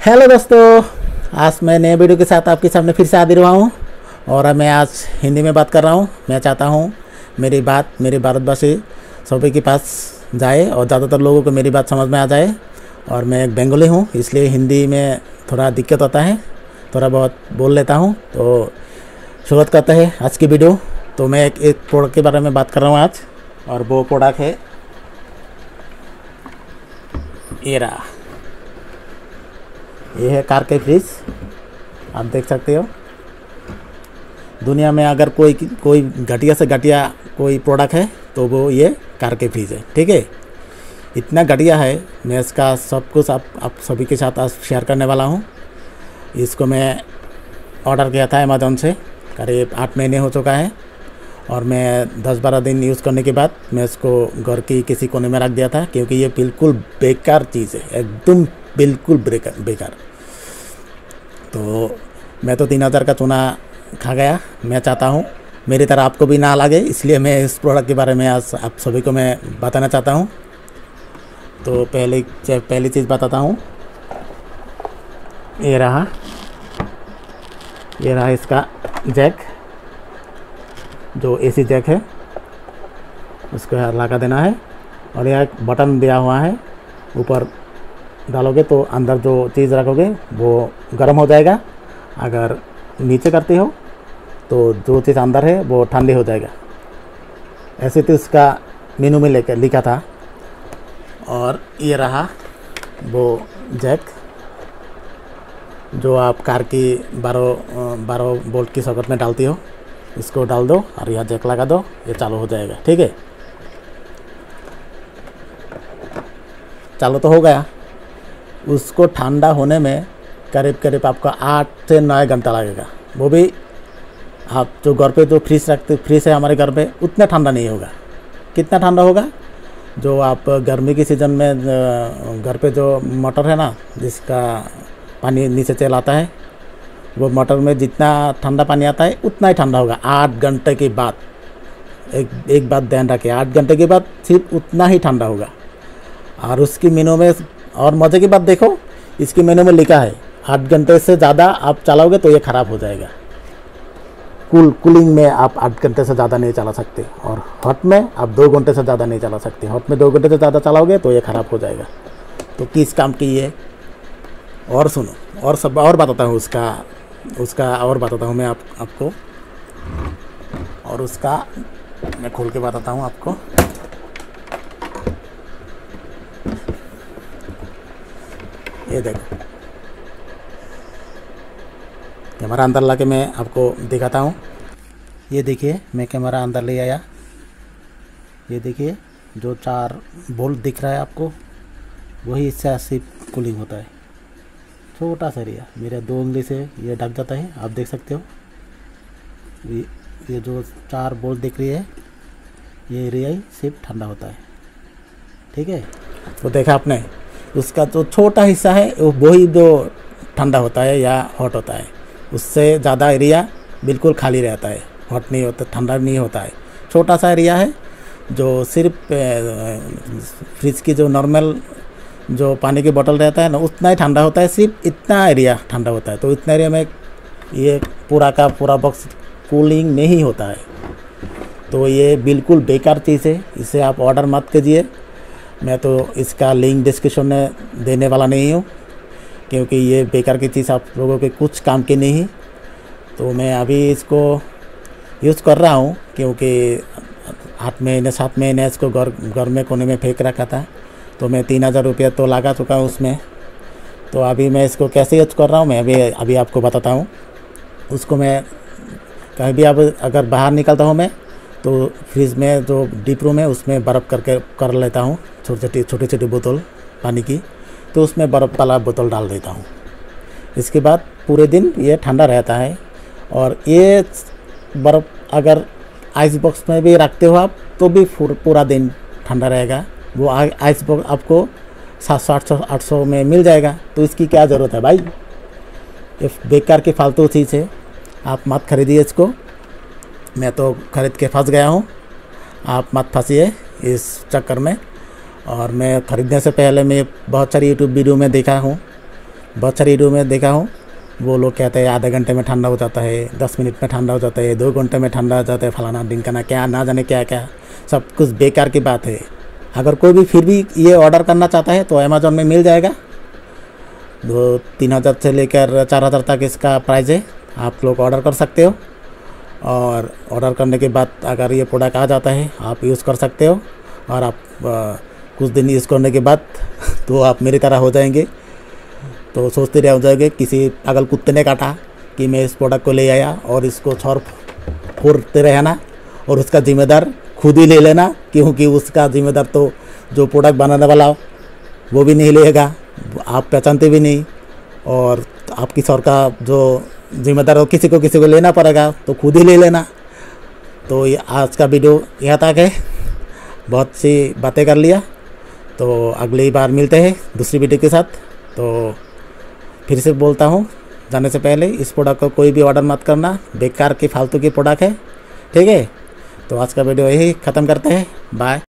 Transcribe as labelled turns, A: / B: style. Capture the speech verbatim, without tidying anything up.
A: Hello दोस्तों, आज मैं नए वीडियो के साथ आपके सामने फिर से हाजिर हुआ हूँ और मैं आज हिंदी में बात कर रहा हूँ। मैं चाहता हूँ मेरी बात मेरे भारतवासी सभी के पास जाए और ज़्यादातर लोगों को मेरी बात समझ में आ जाए। और मैं एक बंगाली हूँ, इसलिए हिंदी में थोड़ा दिक्कत होता है, थोड़ा बहुत बोल लेता हूँ। तो शुरुआत करते हैं आज की वीडियो। तो मैं एक, एक प्रोडक्ट के बारे में बात कर रहा हूँ आज, और वो प्रोडक्ट है ये रहा। ये है कार के फ्रिज, आप देख सकते हो। दुनिया में अगर कोई कोई घटिया से घटिया कोई प्रोडक्ट है तो वो ये कार के फ्रिज है, ठीक है। इतना घटिया है, मैं इसका सब कुछ आप, आप सभी के साथ आज शेयर करने वाला हूँ। इसको मैं ऑर्डर किया था अमेज़ॉन से, करीब आठ महीने हो चुका है, और मैं दस बारह दिन यूज़ करने के बाद मैं इसको घर की किसी कोने में रख दिया था, क्योंकि ये बिल्कुल बेकार चीज़ है, एकदम बिल्कुल बेकार बेकार। तो मैं तो तीन हज़ार का चूना खा गया। मैं चाहता हूँ मेरी तरह आपको भी ना लगे, इसलिए मैं इस प्रोडक्ट के बारे में आज आप सभी को मैं बताना चाहता हूँ। तो पहले पहली चीज़ बताता हूँ, ये रहा ये रहा इसका जैक, जो एसी जैक है, उसको लगा देना है। और यह एक बटन दिया हुआ है, ऊपर डालोगे तो अंदर जो चीज़ रखोगे वो गर्म हो जाएगा। अगर नीचे करते हो तो जो चीज़ अंदर है वो ठंडी हो जाएगा। ऐसे तो इसका मेनू में लेकर लिखा था। और ये रहा वो जैक, जो आप कार की बारह बारह वोल्ट की सॉकेट में डालती हो। इसको डाल दो और यह जैक लगा दो, ये चालू हो जाएगा, ठीक है। चालू तो हो गया। उसको ठंडा होने में करीब करीब आपका आठ से नौ घंटा लगेगा। वो भी आप जो घर पे जो फ्रिज रखते फ्रिज है हमारे घर पे, उतना ठंडा नहीं होगा। कितना ठंडा होगा, जो आप गर्मी की सीज़न में घर पे जो मोटर है ना, जिसका पानी नीचे चलाता है, वो मोटर में जितना ठंडा पानी आता है उतना ही ठंडा होगा आठ घंटे के बाद। एक एक बात ध्यान रखिए, आठ घंटे के बाद सिर्फ उतना ही ठंडा होगा। और उसकी मेनू में, और मज़े की बात देखो, इसकी मेनू में लिखा है आठ घंटे से ज़्यादा आप चलाओगे तो ये ख़राब हो जाएगा। कूल कूलिंग में आप आठ घंटे से ज़्यादा नहीं चला सकते, और हॉट में आप दो घंटे से ज़्यादा नहीं चला सकते। हॉट में दो घंटे से ज़्यादा चलाओगे तो ये ख़राब हो जाएगा। तो किस काम की ये, और सुनो, और सब और बताता हूँ उसका उसका और बताता हूँ मैं आप आपको और उसका मैं खोल के बताता हूँ आपको। ये देखो, कैमरा अंदर ला के मैं आपको दिखाता हूँ। ये देखिए, मैं कैमरा अंदर ले आया। ये देखिए, जो चार बोल्ट दिख रहा है आपको, वही इससे सिर्फ कूलिंग होता है। छोटा सा एरिया, मेरे दो उंगली से ये ढक जाता है, आप देख सकते हो। ये, ये जो चार बोल्ट दिख रही है, ये एरिया ही सिर्फ ठंडा होता है, ठीक है। तो देखा आपने, उसका जो छोटा हिस्सा है वही जो ठंडा होता है या हॉट होता है। उससे ज़्यादा एरिया बिल्कुल खाली रहता है, हॉट नहीं होता, ठंडा नहीं होता है। छोटा सा एरिया है जो सिर्फ फ्रिज की जो नॉर्मल जो पानी की बोतल रहता है ना, उतना ही ठंडा होता है, सिर्फ इतना एरिया ठंडा होता है। तो इतना एरिया में ये पूरा का पूरा बॉक्स कूलिंग नहीं होता है। तो ये बिल्कुल बेकार चीज़ है, इसे आप ऑर्डर मत कीजिए। मैं तो इसका लिंक डिस्क्रिप्शन में देने वाला नहीं हूँ, क्योंकि ये बेकार की चीज़ आप लोगों के कुछ काम की नहीं। तो मैं अभी इसको यूज़ कर रहा हूँ, क्योंकि आठ महीने सात महीने इसको घर घर में कोने में फेंक रखा था। तो मैं तीन हज़ार रुपया तो लगा चुका हूँ उसमें। तो अभी मैं इसको कैसे यूज़ कर रहा हूँ मैं अभी अभी आपको बताता हूँ। उसको मैं कहीं भी अब अगर बाहर निकलता हूँ मैं, तो फ्रिज में जो डीप रूम है उसमें बर्फ़ करके कर लेता हूँ, छोटी छोटी छोटी छोटी बोतल पानी की। तो उसमें बर्फ़ वाला बोतल डाल देता हूँ। इसके बाद पूरे दिन ये ठंडा रहता है। और ये बर्फ़ अगर आइस बॉक्स में भी रखते हो आप, तो भी पूरा दिन ठंडा रहेगा। वो आइस बॉक्स आपको सात सौ आठ सौ आठ सौ में मिल जाएगा। तो इसकी क्या ज़रूरत है भाई, ये बेकार की फालतू चीज़ है, आप मत खरीदिए इसको। मैं तो ख़रीद के फंस गया हूँ, आप मत फंसिए इस चक्कर में। और मैं ख़रीदने से पहले मैं बहुत सारी यूट्यूब वीडियो में देखा हूँ बहुत सारी वीडियो में देखा हूँ, वो लोग कहते हैं आधे घंटे में ठंडा हो जाता है, दस मिनट में ठंडा हो जाता है, दो घंटे में ठंडा हो जाता है, फलाना ढिमकाना क्या ना जाने क्या क्या, सब कुछ बेकार की बात है। अगर कोई भी फिर भी ये ऑर्डर करना चाहता है तो अमेज़ॉन में मिल जाएगा। दो तीन हज़ार से लेकर चार हज़ार तक इसका प्राइस है, आप लोग ऑर्डर कर सकते हो। और ऑर्डर करने के बाद अगर ये प्रोडक्ट आ जाता है आप यूज़ कर सकते हो, और आप आ, कुछ दिन यूज़ करने के बाद तो आप मेरी तरह हो जाएंगे। तो सोचते रह जाओगे किसी पागल कुत्ते ने काटा कि मैं इस प्रोडक्ट को ले आया और इसको छोड़ फोड़ते रहना, और उसका जिम्मेदार खुद ही ले लेना, क्योंकि उसका जिम्मेदार तो जो प्रोडक्ट बनाने वाला वो भी नहीं लेगा, आप पहचानते भी नहीं, और आपकी सर का जो जिम्मेदार हो किसी को किसी को लेना पड़ेगा, तो खुद ही ले लेना। तो ये आज का वीडियो यहाँ तक है, बहुत सी बातें कर लिया, तो अगली बार मिलते हैं दूसरी वीडियो के साथ। तो फिर से बोलता हूँ, जाने से पहले इस प्रोडक्ट को कोई भी ऑर्डर मत करना, बेकार की फालतू की प्रोडक्ट है, ठीक है। तो आज का वीडियो यही ख़त्म करते हैं, बाय।